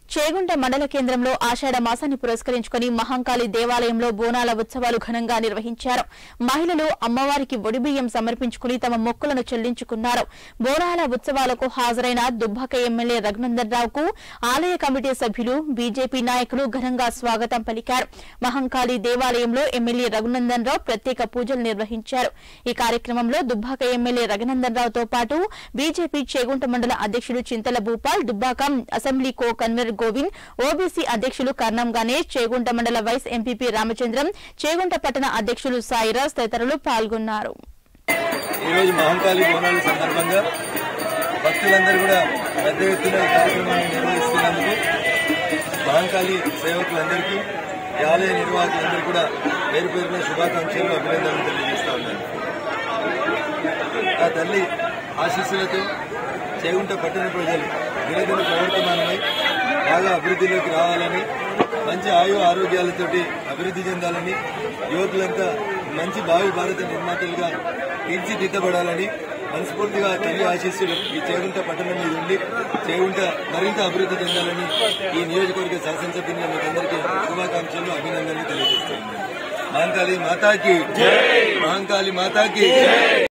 చేగుంట మండల కేంద్రంలో ఆషాఢ మాసాన్ని పురస్కరించుకుని మహంకాళి దేవాలయంలో బోనాల ఉత్సవాలు ఘనంగా నిర్వహించారు. మహిళలు అమ్మవారికి ఒడిబియ్యం సమర్పించుకుని తమ మొక్కులను చెల్లించుకున్నారు. బోనాల ఉత్సవాలకు హాజరైన దుబ్బాక ఎమ్మెల్యే రఘునందన్ రావుకు ఆలయ కమిటీ సభ్యులు, బీజేపీ నాయకులు ఘనంగా స్వాగతం పలికారు. మహంకాళి దేవాలయంలో ఎమ్మెల్యే రఘునందన్ రావు ప్రత్యేక పూజలు నిర్వహించారు. ఈ కార్యక్రమంలో దుబ్బాక ఎమ్మెల్యే రఘునందన్ రావుతో పాటు బీజేపీ చేగుంట మండల అధ్యక్షుడు Chintala Bhupal, Dubbaka assembly co convener Govind, OBC అధ్యక్షులు కర్ణం గణేష్, చేగుంట మండల వైస్ ఎంపీపీ రామచంద్రం, చేగుంట పట్టణ అధ్యక్షులు సాయిరాజ్ తదితరులు పాల్గొన్నారు. ఈరోజు మహంకాళి బోనాల సందర్భంగా భక్తులందరూ కూడా పెద్ద ఎత్తున కార్యక్రమాన్ని నిర్వహిస్తున్నందుకు మహంకాళి సేవకులందరికీ, ఆలయ నిర్వాహకులందరూ కూడా పేరు పేరున శుభాకాంక్షలు, అభినందనలు తెలియజేస్తా ఉన్నారు. ఆ తల్లి ఆశీస్సులతో చేగుంట పట్టణ ప్రజలు దినదిన ప్రవర్తమానమై బాగా అభివృద్ధిలోకి రావాలని, మంచి ఆరోగ్యాలతోటి అభివృద్ధి చెందాలని, యువకులంతా మంచి భావి భారత నిర్మాతలుగా తీర్చిదిద్దబడాలని మనస్ఫూర్తిగా తల్లి ఆశీస్సులు ఈ చేగుంట పట్టణం మీద ఉండి చేగుంట మరింత అభివృద్ధి చెందాలని ఈ నియోజకవర్గ శాసనసభ్యులు మీకందరికీ శుభాకాంక్షలు, అభినందనలు తెలియజేస్తున్నాను. మహంకాళి మాతాకి, మహంకాళి మాతాకి.